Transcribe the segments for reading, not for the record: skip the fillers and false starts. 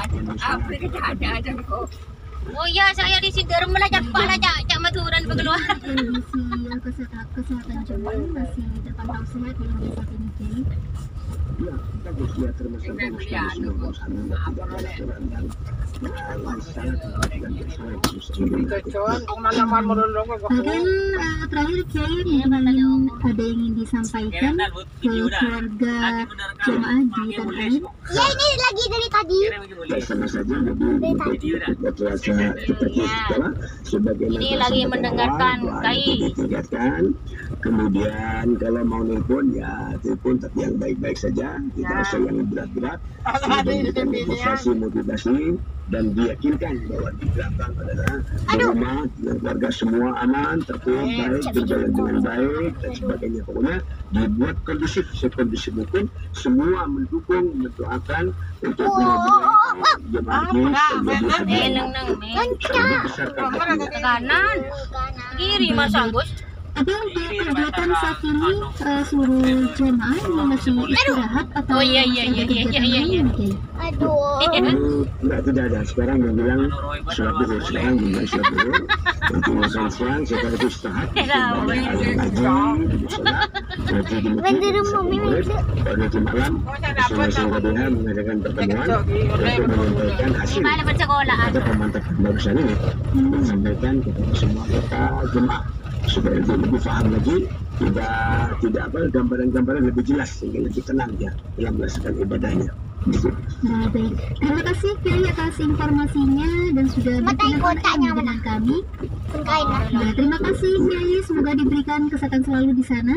Apa kita ada aja kok. Oh ya, saya di sini mana cepat aja cak maturan pengeluaran. Kondisi kesehatan jemaah masih terpantau sehat belum bisa dinikmati. Ya, kita harus lihat termasuk terakhir Kiai mungkin ada yang ingin disampaikan ke keluarga jemaah di tanah air. Ya ini lagi dari tadi. sama saja Ini lagi mendengarkan Kai. Kemudian kalau mau nelpon ya telepon tapi yang baik-baik saja, tidak usah yang berat-berat. Motivasi dan diyakinkan bahwa di belakang adalah rumah dan keluarga semua aman, tertib, baik, berjalan dengan baik dan sebagainya. Pokoknya dibuat kondusif, sekondusif mungkin, semua mendukung, mendoakan untuk jemaah kanan kiri Mas Agus. Ada untuk kegiatan saat ini seluruh jemaah yang masih istirahat atau iya. Aduh. Enggak, tidak ada. Sekarang bilang sholat dulu, sekarang bilang sholat dulu. Nanti makan siang, setelah itu istirahat. Nanti malam, masing-masing KBH mengadakan pertemuan untuk menyampaikan hasil ada pemantapan barusan ini, menyampaikan kepada semua kita jemaah supaya lebih paham lagi, tidak apa, gambaran-gambaran lebih jelas sehingga lebih tenang ya dalam melaksanakan ibadahnya. Nah, baik. Terima kasih Kiai atas informasinya dan sudah berkenan dengan kami. Nah, terima kasih Kiai, semoga diberikan kesehatan selalu di sana.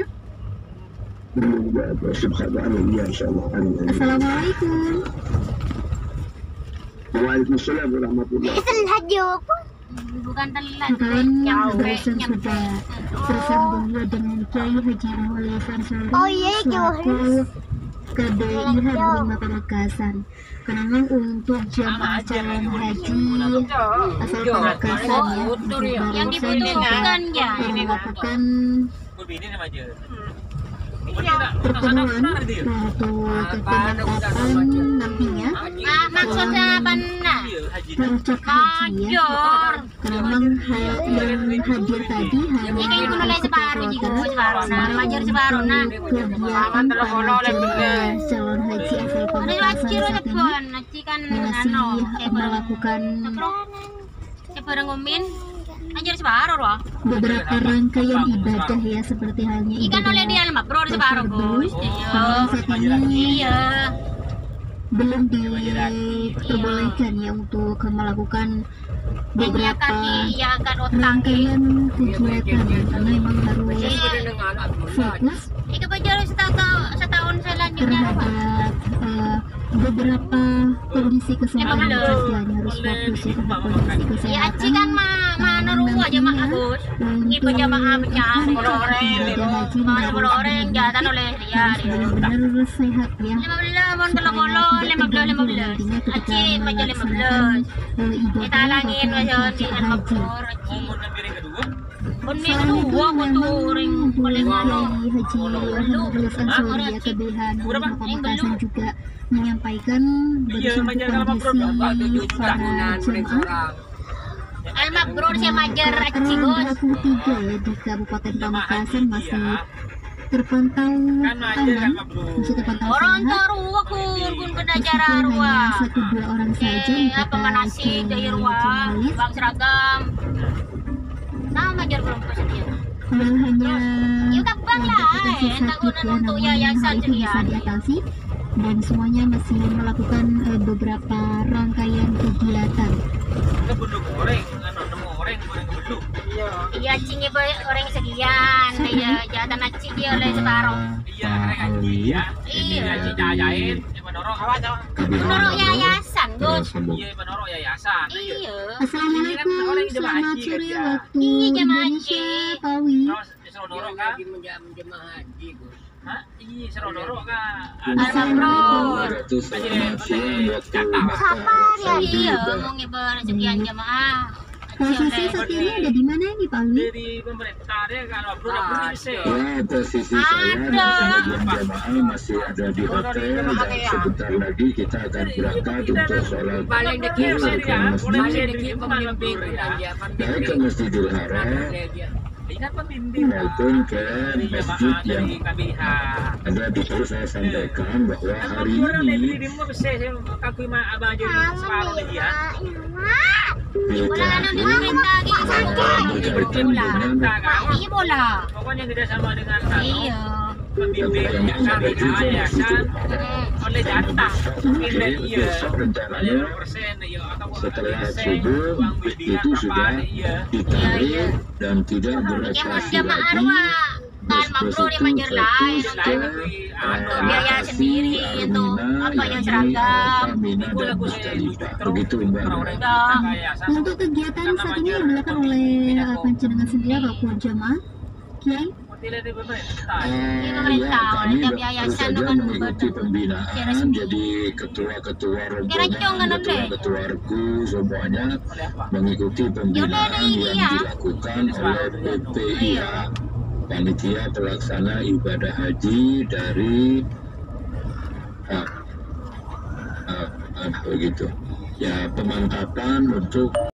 Assalamualaikum. Waalaikumsalam warahmatullahi wabarakatuh. Bukan telat. Barusan sudah tersambung dengan Kiai Haji Mulia Fansari selaku KDIH 5 Pamekasan. Karena untuk jamaah calon haji asal Pamekasan Yang dibutuhkan ya melakukan pertemuan untuk keberangkatan nantinya. Maksudnya apa nah? Puncak haji ya. Karena yang hadir tadi hanya Ini mulai separuh juga separuh nah, majer separuh nah. kegiatan para jemaah calon haji asal Pamekasan saat ini masih melakukan Ajar separuh loh. beberapa rangkaian ibadah ya, seperti halnya Ikan oleh dia lama bro separuh Gus. saat ini Iya. belum diperbolehkan ya untuk melakukan beberapa rangkaian kegiatan ya, karena memang harus fokus Ika bajar setahun selanjutnya terhadap beberapa kondisi kesehatan yang harus fokus ya terhadap kondisi kesehatan. Ya aci kan mana rumah aja mak Agus. Ibu jamaah bencana. Kalau orang jatan oleh dia. Benar-benar sehat ya. 15. Aci baca 15. Kita langin aja di Al-Makmur aci. Pun kedua motoring paling mana. Haji Alhamdulillah Ansori ya KBH Pamekasan juga menyampaikan berdasarkan kondisi para jemaah Al-Makmur saya majar aci Gus. 23 ya di Kabupaten Pamekasan masih terpantau aman, masih terpantau Orang sehat. taruh kun kena Meskipun cara hanya ruang. 1-2 orang saja Apa manasik dari ruang, bang seragam. Nah, majar belum kesedia. Kalau hanya Ya gampang lah, komplikasi tak sakit guna ya, untuk namun yayasan hal itu bisa sekian. diatasi dan semuanya masih melakukan beberapa rangkaian kegiatan. Iya, cingnya orang sekian, dia jatan aci dia oleh separuh. Iya. Menurut yayasan, Gus. Iya. Assalamualaikum, selamat sore waktu Iya, jamaah Indonesia, haji. Pawi. Al-Makmur. Sabar ya. Iya, mau ngebar sekian jamaah. Posisi sopirnya ada di mana ini Pak Wi? Dari pemerintah dia kalau belum bisa. Ya, posisi saya jamaah masih ada di hotel dan sebentar lagi kita akan berangkat untuk sholat Paling dikit zuhur ke masjid, pembimbing aja. baik ke Masjidil Haram Ingat pembimbing maupun ke masjid yang dari KBH. ada di situ. Saya sampaikan bahwa hari ini Di rumah bisa kakui mah abang aja separuh lagi ya. Wala na nang diminta gitu berkaitan dengan Iya bola. Pokoknya kita sama dengan Iya. pembimbing yang kami yayasan oleh data mungkin dan iya besok rencananya persen iya atau setelah subuh itu sudah ditarik dan tidak Yang beroperasi jamaah lagi. arwah kan makro dia manjer lain atau biaya sendiri itu apa yang seragam Begitu Mbak. Untuk kegiatan saat ini yang dilakukan oleh panjenengan sendiri ataupun jemaah Kiai? pemerintah, kami tiap baru yayasan saja kan mengikuti secara pembinaan, resmi. jadi ketua-ketua Kira rombongan, jangan deh. ketua RKU semuanya mengikuti pembinaan Yaudah, yang iya. dilakukan oleh PPIH, Panitia Pelaksana Ibadah Haji dari begitu. Ya, pemantapan untuk